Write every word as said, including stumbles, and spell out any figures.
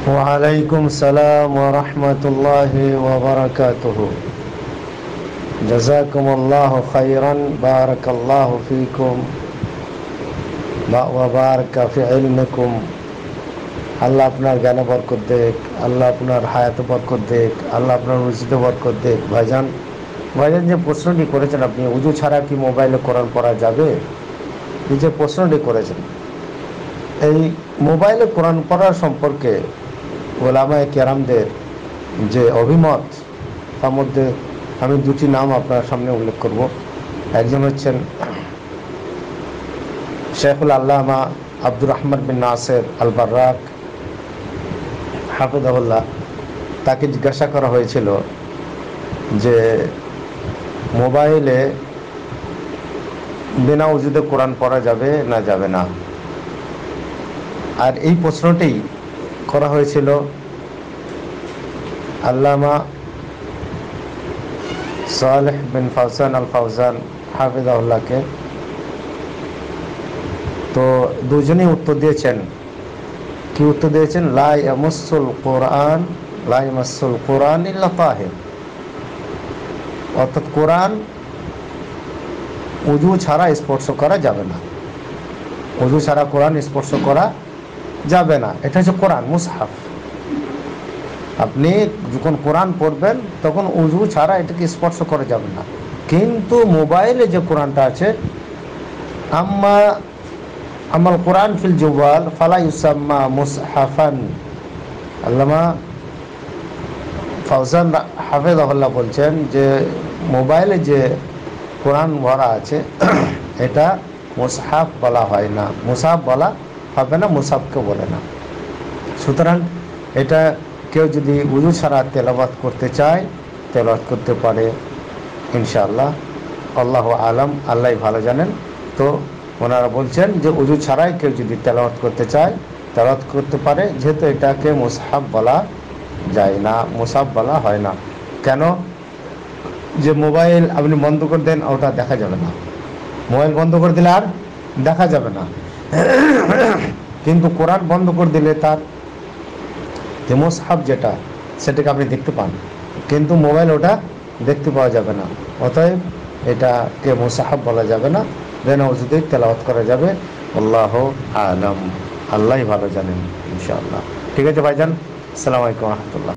ওয়ালাইকুম সালাম ওয়া রাহমাতুল্লাহি ওয়া বারাকাতুহু। জাযাকুমুল্লাহু খাইরান, বারাকাল্লাহু ফীকুম ওয়া বারাকা ফি ইলমিকুম। আল্লাহ আপনার জ্ঞানে বরকত দেখ, আল্লাহ আপনার হায়াতে বরকত দেখ, আল্লাহ আপনার রুজিতে বরকত দেখ। ভাইজান ভাইজান যে প্রশ্নটি করেছেন আপনি, উজু ছাড়া কি মোবাইলে কোরআন পড়া যাবে? এই যে প্রশ্নটি করেছেন, এই মোবাইলে কোরআন পড়ার সম্পর্কে ওলামায়ে কেরামদের যে অভিমত, তার মধ্যে আমি দুটি নাম আপনার সামনে উল্লেখ করব। একজন হচ্ছেন শেখুল আল্লামা আব্দুর রহমান বিন নাসির আল বাররাক হাফিজাহুল্লাহ। তাকে জিজ্ঞাসা করা হয়েছিল যে মোবাইলে বিনা উজুতে কোরআন পড়া যাবে না যাবে না। আর এই প্রশ্নটি করা হয়েছিল আল্লামা সালেহ বিন ফাওজান আল ফাওজান হাফিজাহুল্লাহকে। তো দুজনেই উত্তর দিয়েছেন। কি উত্তর দিয়েছেন? লা ইয়ামাসসুল কোরআন লা ইয়ামাসসুল কোরআন ইল্লা তাহির। অর্থাৎ কোরআন উজু ছাড়া স্পর্শ করা যাবে না। উজু ছাড়া কোরআন স্পর্শ করা যাবে না। এটা হচ্ছে কোরআন মুসহাফ। আপনি যখন কোরআন পড়বেন তখন উজু ছাড়া এটাকে স্পর্শ করা যাবে না। কিন্তু মোবাইলে যে কোরআনটা আছে, আম্মা আমাল কোরআন ফিল জুবাল ফালা ইউসাম্মা মুসহাফান। আল্লামা ফাওজান হাফিজাহুল্লাহ বলছেন যে মোবাইলে যে কোরআন ভরা আছে এটা মুসহাফ বলা হয় না, মুসহাফ বলা হবে না, মুসহাফকে বলে না। সুতরাং এটা কেউ যদি উজু ছাড়া তেলাওয়াত করতে চায় তেলাওয়াত করতে পারে ইনশাআল্লাহ। আল্লাহু আলাম, আল্লাহই ভালো জানেন। তো ওনারা বলছেন যে উজু ছাড়াই কেউ যদি তেলাওয়াত করতে চায় তেলাওয়াত করতে পারে, যেহেতু এটাকে মুসহাফ বলা যায় না, মুসহাফ বলা হয় না। কেন? যে মোবাইল আপনি বন্ধ করে দেন, ওটা দেখা যাবে না। মোবাইল বন্ধ করে দিলে আর দেখা যাবে না, কিন্তু কোরআন বন্ধ করে দিলে তার যে মুসহাফ যেটা সেটাকে আপনি দেখতে পান, কিন্তু মোবাইল ওটা দেখতে পাওয়া যাবে না। অতএব এটাকে মুসহাফ বলা যাবে না, বিনা উজুতে তেলাওয়াত করা যাবে। আল্লাহু আলাম, আল্লাহই ভালো জানেন ইনশাআল্লাহ। ঠিক আছে ভাইজান, আসসালামু আলাইকুম ওয়া রাহমাতুল্লাহ।